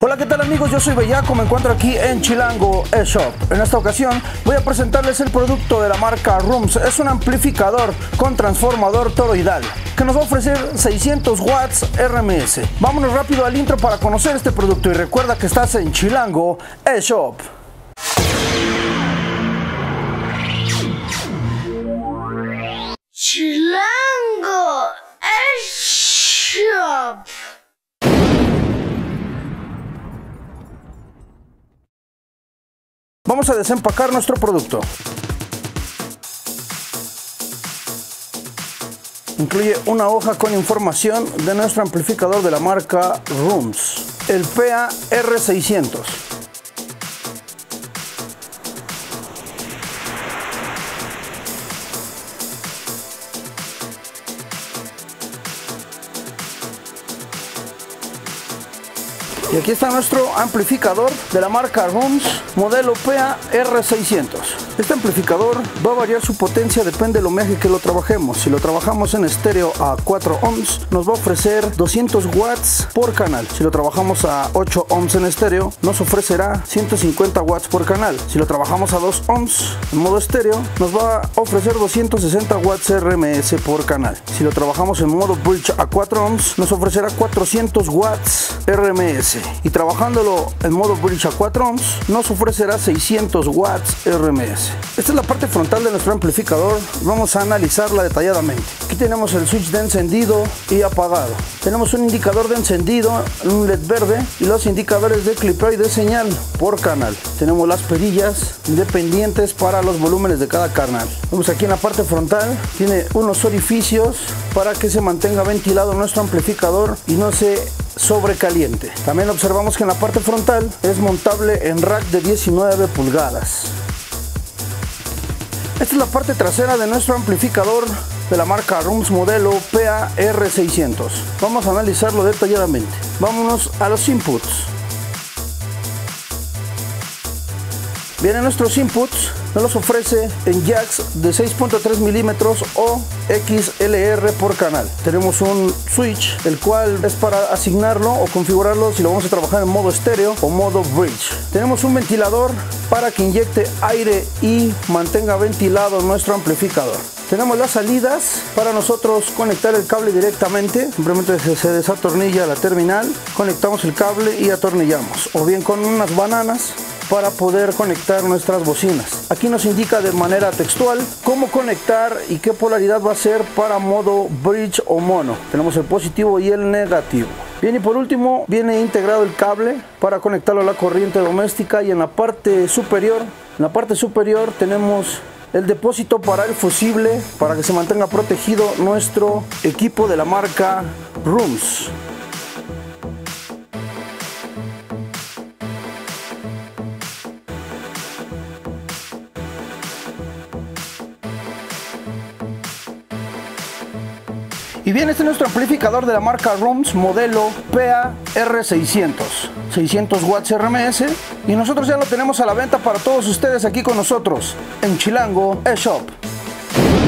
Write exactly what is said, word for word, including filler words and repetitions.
Hola, ¿qué tal amigos? Yo soy Bellaco, me encuentro aquí en Chilango eShop. En esta ocasión voy a presentarles el producto de la marca Rooms. Es un amplificador con transformador toroidal que nos va a ofrecer seiscientos watts R M S. Vámonos rápido al intro para conocer este producto y recuerda que estás en Chilango eShop. Chilango eShop. Vamos a desempacar nuestro producto. Incluye una hoja con información de nuestro amplificador de la marca Rooms, el P A R seiscientos. Y aquí está nuestro amplificador de la marca Rooms, modelo P A R seiscientos. Este amplificador va a variar su potencia, depende del ohmiaje que lo trabajemos. Si lo trabajamos en estéreo a cuatro ohms, nos va a ofrecer doscientos watts por canal. Si lo trabajamos a ocho ohms en estéreo, nos ofrecerá ciento cincuenta watts por canal. Si lo trabajamos a dos ohms en modo estéreo, nos va a ofrecer doscientos sesenta watts R M S por canal. Si lo trabajamos en modo bridge a cuatro ohms, nos ofrecerá cuatrocientos watts R M S. Y trabajándolo en modo bridge a cuatro ohms, nos ofrecerá seiscientos watts R M S. Esta es la parte frontal de nuestro amplificador. Vamos a analizarla detalladamente. Aquí tenemos el switch de encendido y apagado. Tenemos un indicador de encendido, un L E D verde, y los indicadores de clipeo y de señal por canal. Tenemos las perillas independientes para los volúmenes de cada canal. Vemos aquí en la parte frontal, tiene unos orificios para que se mantenga ventilado nuestro amplificador y no se sobrecaliente. También observamos que en la parte frontal es montable en rack de diecinueve pulgadas. Esta es la parte trasera de nuestro amplificador de la marca Rooms modelo P A R seiscientos. Vamos a analizarlo detalladamente. Vámonos a los inputs. Vienen nuestros inputs, nos los ofrece en jacks de seis punto tres milímetros o X L R por canal. Tenemos un switch, el cual es para asignarlo o configurarlo si lo vamos a trabajar en modo estéreo o modo bridge. Tenemos un ventilador para que inyecte aire y mantenga ventilado nuestro amplificador. Tenemos las salidas para nosotros conectar el cable directamente. Simplemente se desatornilla la terminal, conectamos el cable y atornillamos, o bien con unas bananas para poder conectar nuestras bocinas. Aquí nos indica de manera textual cómo conectar y qué polaridad va a ser para modo bridge o mono. Tenemos el positivo y el negativo. Bien, y por último viene integrado el cable para conectarlo a la corriente doméstica, y en la parte superior, en la parte superior tenemos el depósito para el fusible para que se mantenga protegido nuestro equipo de la marca Rooms. Y bien, este es nuestro amplificador de la marca Rooms modelo P A R seiscientos, seiscientos watts R M S, y nosotros ya lo tenemos a la venta para todos ustedes aquí con nosotros en Chilango eShop.